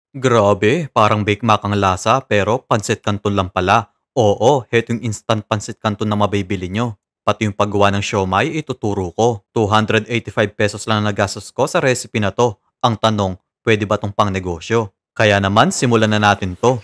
Grabe, parang Bake Mac ang lasa pero pansit canton lang pala. Oo, heto yung instant pansit canton na mabibili nyo. Pati yung paggawa ng siomai, ituturo ko. 285 pesos lang ang nagastos ko sa recipe na to. Ang tanong, pwede ba tong pang negosyo? Kaya naman, simulan na natin to.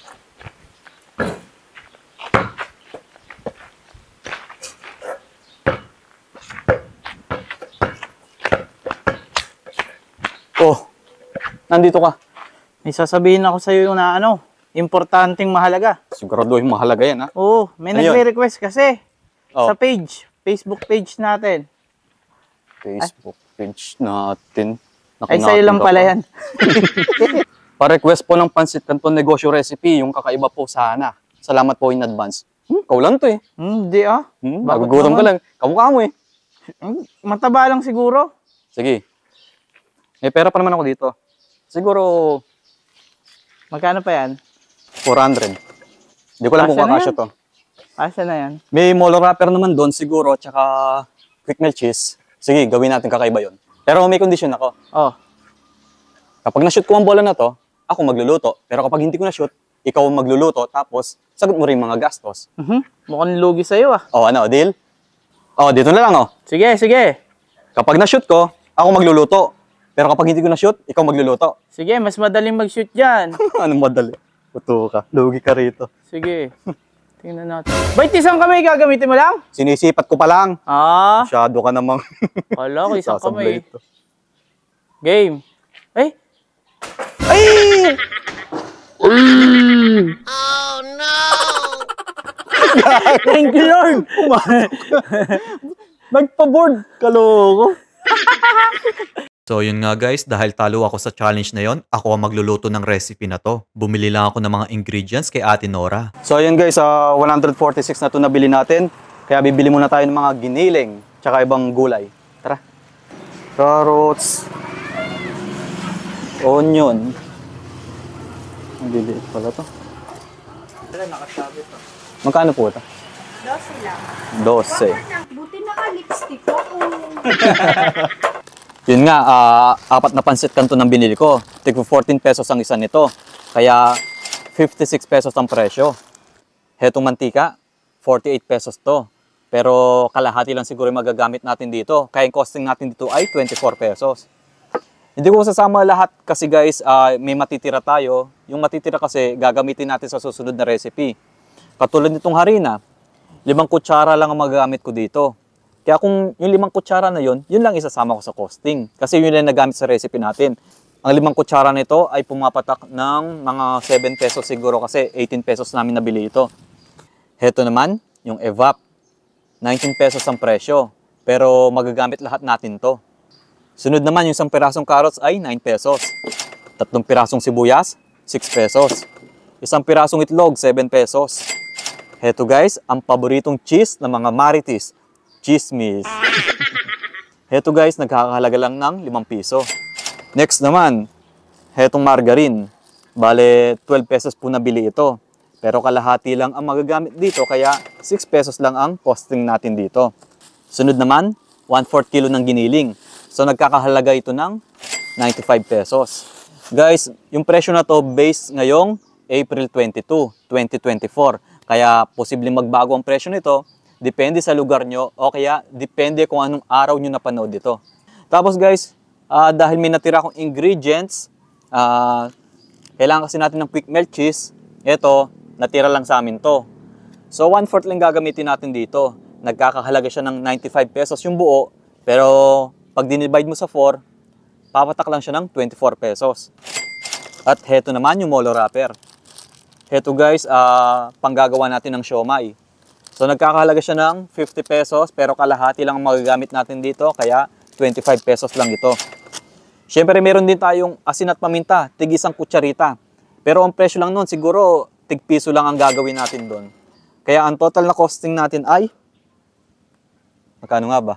Oh, nandito ka. May sasabihin ako sa'yo na importanteng mahalaga. Sigurado yung mahalaga yan, ha? Oo, may Ano yun? nagre-request kasi Oh. sa Facebook page natin. Facebook page natin. Ay, sa'yo lang pala yan. Pa-request po ng Pansit Canton Negosyo Recipe, yung kakaiba po sana. Salamat po in advance. Ikaw lang to eh. Hindi Bakit Nagugutom ka naman? lang. Kamukha mo eh. Mataba lang siguro. Sige. May pera pa naman ako dito. Siguro Magkano pa yan? 400. Hindi ko lang kung Kasya na kakasya yan. to. Asa na yan? May molo wrapper naman doon siguro, tsaka quick melt cheese. Sige, gawin natin kakaiba yon. Pero may condition ako. Oh, Kapag na-shoot ko ang bola na to, ako magluluto. Pero kapag hindi ko na-shoot, ikaw ang magluluto, tapos sagot mo rin mga gastos. mukhang lugi sa'yo O ano, deal? O, dito na lang oh. Sige, sige. Kapag na-shoot ko, ako magluluto. Pero kapag hindi ko na-shoot, ikaw magluluto. Sige, mas madaling mag-shoot dyan. Anong madali? Puto ka. Lugi ka rito. Sige. Tingnan natin. Bait, isang kamay gagamitin mo lang? Sinisipat ko pa lang. Masyado ka namang Wala ko, isang sasablay kamay. ito. Game. Ay! Ay! Thank you, Lord! Nagpa-board. Kaloko. So yun nga guys, dahil talo ako sa challenge na yon, ako ang magluluto ng recipe na to. Bumili lang ako ng mga ingredients kay Ate Nora. So ayun guys, 146 na ito nabili natin. Kaya bibili muna tayo ng mga giniling, tsaka ibang gulay. Tara. Carrots. Onion. Ang liliit pala to. Magkano po ito? 12 lang. 12. Buti naka-lipstick ko kung Yun nga, apat na pansit canton ang binili ko. Tig 14 pesos ang isa nito. Kaya 56 pesos ang presyo. Hetong mantika, 48 pesos to. Pero kalahati lang siguro yung magagamit natin dito. Kaya yung costing natin dito ay 24 pesos. Hindi ko sasama lahat kasi guys, may matitira tayo. Yung matitira kasi gagamitin natin sa susunod na recipe. Katulad nitong harina, 5 kutsara lang ang magagamit ko dito. Kaya kung yung 5 kutsara na yun lang isasama ko sa costing. Kasi yun lang nagamit sa recipe natin. Ang 5 kutsara nito ay pumapatak ng mga 7 pesos siguro kasi 18 pesos namin nabili ito. Heto naman, yung evap. 19 pesos ang presyo. Pero magagamit lahat natin to. Sunod naman, yung 1 pirasong carrots ay 9 pesos. 3 pirasong sibuyas, 6 pesos. 1 pirasong itlog, 7 pesos. Heto guys, ang paboritong cheese ng mga Marites. Chismis. Heto guys, nagkakahalaga lang ng 5 piso. Next naman, hetong margarine. Bale, 12 pesos po nabili ito. Pero kalahati lang ang magagamit dito, kaya 6 pesos lang ang costing natin dito. Sunod naman, 1/4 kilo ng giniling. So nagkakahalaga ito ng 95 pesos. Guys, yung presyo na to based ngayong April 22, 2024. Kaya posibleng magbago ang presyo nito. Depende sa lugar nyo o kaya depende kung anong araw nyo napanood ito. Tapos guys, dahil may natira akong ingredients, kailangan kasi natin ng quick melt cheese. Ito, natira lang sa amin to. So 1/4 lang gagamitin natin dito. Nagkakahalaga siya ng 95 pesos yung buo. Pero pag dinivide mo sa 4, papatak lang siya ng 24 pesos. At heto naman yung molo wrapper. Heto guys, panggagawa natin ng siomai. So nagkakahalaga siya ng 50 pesos pero kalahati lang ang magagamit natin dito kaya 25 pesos lang ito. Siyempre meron din tayong asin at paminta, tig 1 kutsarita. Pero ang presyo lang nun siguro tig piso lang ang gagawin natin doon. Kaya ang total na costing natin ay magkano nga ba?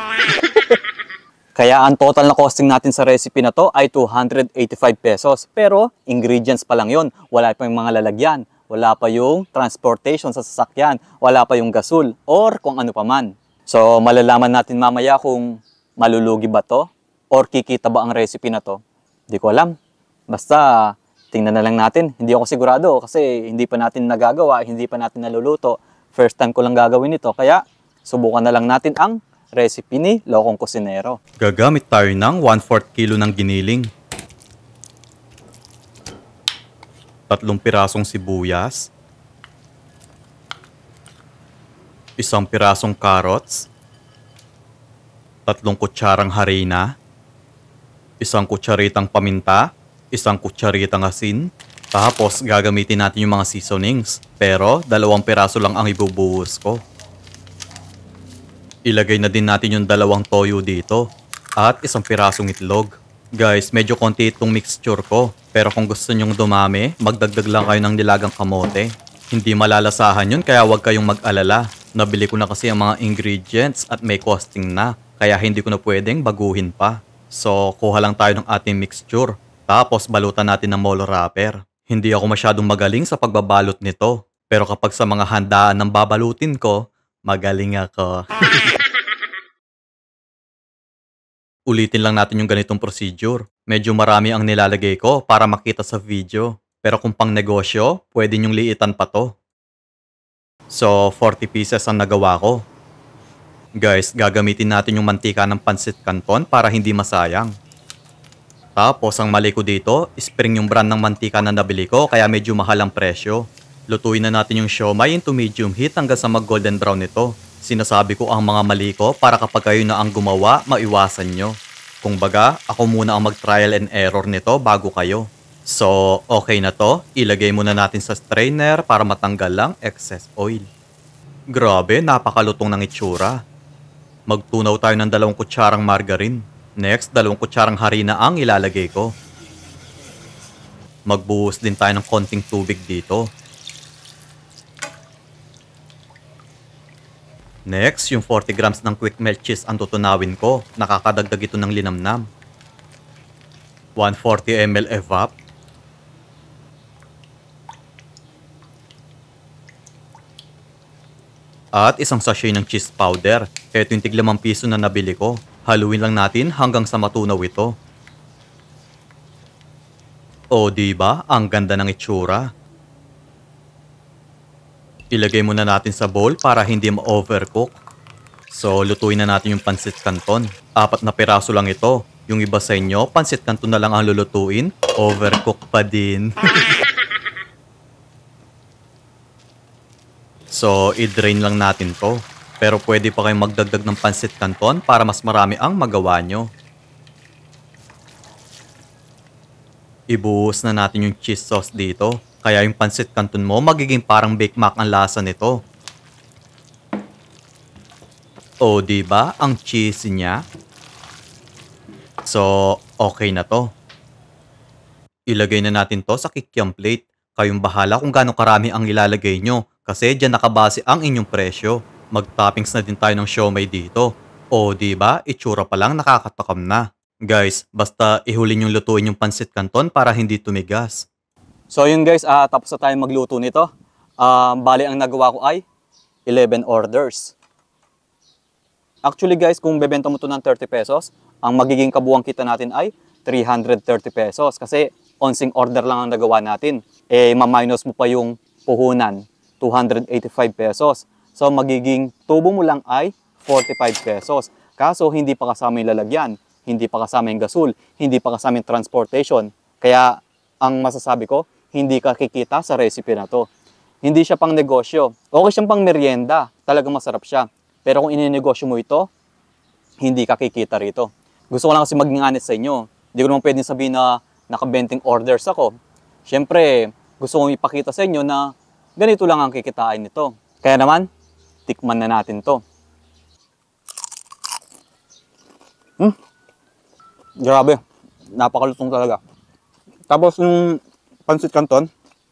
Kaya ang total na costing natin sa recipe na to ay 285 pesos. Pero ingredients pa lang yon, wala pa yung mga lalagyan. Wala pa yung transportation sa sasakyan, wala pa yung gasol, or kung ano pa man. So, malalaman natin mamaya kung malulugi ba to, or kikita ba ang recipe na to. Di ko alam. Basta, Tingnan na lang natin. Hindi ako sigurado kasi hindi pa natin nagagawa, hindi pa natin naluluto. First time ko lang gagawin ito. Kaya subukan na lang natin ang recipe ni Lokong Kusinero. Gagamit tayo ng 1/4 kilo ng giniling. 3 pirasong sibuyas. 1 pirasong carrots. 3 kutsarang harina. 1 kutsaritang paminta. 1 kutsaritang asin. Tapos gagamitin natin yung mga seasonings. Pero 2 piraso lang ang ibubuhos ko. Ilagay na din natin yung 2 toyo dito. At 1 pirasong itlog. Guys, medyo konti itong mixture ko. Pero kung gusto nyong dumami, magdagdag lang kayo ng nilagang kamote. Hindi malalasahan yun kaya huwag kayong mag-alala. Nabili ko na kasi ang mga ingredients at may costing na. Kaya hindi ko na pwedeng baguhin pa. So, kuha lang tayo ng ating mixture. Tapos balutan natin ng molo wrapper. Hindi ako masyadong magaling sa pagbabalot nito. Pero kapag sa mga handaan ng babalutin ko, magaling ako. Ulitin lang natin yung ganitong procedure. Medyo marami ang nilalagay ko para makita sa video. Pero kung pang negosyo, pwede nyong liitan pa to. So, 40 pieces ang nagawa ko. Guys, gagamitin natin yung mantika ng pancit canton para hindi masayang. Tapos, ang mali ko dito, spring yung brand ng mantika na nabili ko kaya medyo mahal ang presyo. Lutuin na natin yung siomai into medium heat hanggang sa mag-golden brown nito. Sinasabi ko ang mga mali ko para kapag kayo na ang gumawa, maiwasan nyo. Kung baga, ako muna ang mag-trial and error nito bago kayo. So, okay na to. Ilagay muna natin sa strainer para matanggal lang excess oil. Grabe, napakalutong ng itsura. Magtunaw tayo ng 2 kutsarang margarine. Next, 2 kutsarang harina ang ilalagay ko. Magbuhos din tayo ng konting tubig dito. Next, yung 40 grams ng quick melt cheese ang tutunawin ko. Nakakadagdag ito ng linamnam. 140 ml evap. At 1 sachet ng cheese powder. Ito yung tig-5 piso na nabili ko. Haluin lang natin hanggang sa matunaw ito. O diba? Ang ganda ng itsura. Ilagay muna natin sa bowl para hindi ma-overcook. So, lutuin na natin yung pancit canton. 4 na piraso lang ito. Yung iba sa inyo, pancit canton na lang ang lulutuin. Overcook pa din. So, i-drain lang natin to. Pero pwede pa kayong magdagdag ng pancit canton para mas marami ang magawa nyo. Ibuhos na natin yung cheese sauce dito. Kaya yung pancit canton mo magiging parang Bake Mac ang lasa nito. O diba? Ang cheesy niya. So, okay na to. Ilagay na natin to sa kikiam plate. Kayong bahala kung gaano karami ang ilalagay nyo. Kasi dyan nakabase ang inyong presyo. Mag-toppings na din tayo ng siomai dito. O diba, itsura pa lang nakakatakam na. Guys, basta ihulin yung lutuin yung pancit canton para hindi tumigas. So yun guys, tapos na tayo magluto nito. Bali ang nagawa ko ay 11 orders. Actually guys, kung bebenta mo to ng 30 pesos, ang magiging kabuang kita natin ay 330 pesos. Kasi onsing order lang ang nagawa natin. Ma-minus mo pa yung puhunan, 285 pesos. So, magiging tubo mo lang ay 45 pesos. Kaso, hindi pa kasama yung lalagyan, hindi pa kasama yung gasol, hindi pa kasama yung transportation. Kaya, ang masasabi ko, hindi ka kikita sa recipe na to. Hindi siya pang negosyo. Okay siyang pang merienda. Talagang masarap siya. Pero kung ininegosyo mo ito, hindi ka kikita rito. Gusto ko lang kasi maging honest sa inyo. Hindi ko naman pwedeng sabihin na nakabenting orders ako. Siyempre, gusto kong ipakita sa inyo na ganito lang ang kikitain nito. Kaya naman, tikman na natin to. Grabe. Napakalutong talaga. Tapos yung pancit canton,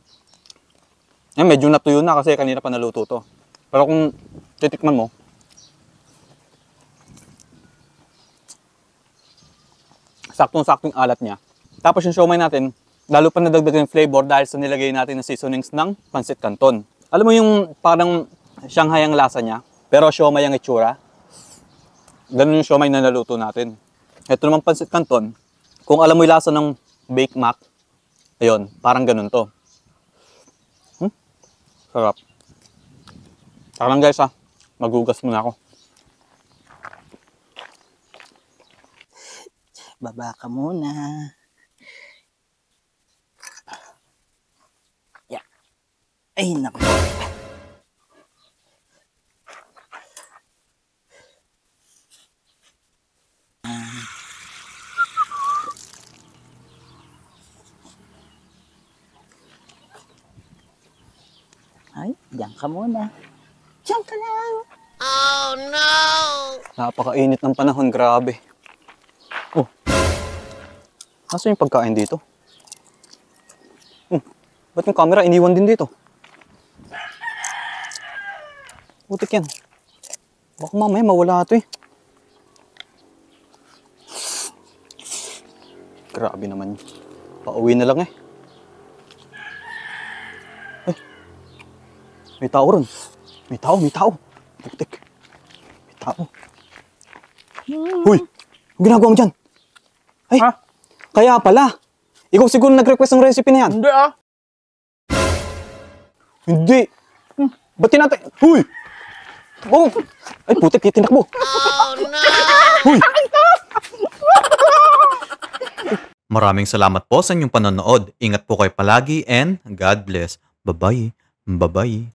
medyo natuyo na kasi kanina pa naluto to. Pero kung titikman mo, saktong-saktong alat niya. Tapos yung siomai natin, lalo pa nadagdagan yung flavor dahil sa nilagay natin na seasonings ng pancit canton. Alam mo yung parang Shanghai ang lasa niya, pero siomai ang itsura. Ganun yung siomai na naluto natin. Ito naman pancit canton, kung alam mo yung lasa ng Bake Mac, Ayun, parang ganun to. Sarap. Saka lang guys magugas muna ako. Baba ka muna. Yeah. Ay, naku. Ay, diyan ka muna. Diyan ka lang. Napakainit ng panahon, grabe. Oh, nasa yung pagkain dito? Ba't yung camera iniwan din dito? Putik yan. Baka mamaya mawala ito eh. Grabe naman. Pauwi na lang eh. May tao ron. May tao. Putik. May tao. Huy! Ang ginagawa mo dyan? Ay, Ha? kaya pala. Ikaw siguro nag-request ng recipe na yan. Hindi ah. Hindi. Ba't tinatay? Huy! Oh! Ay, putik, tinakbo. Huy! Maraming salamat po sa inyong panonood. Ingat po kayo palagi and God bless. Bye-bye. Bye-bye.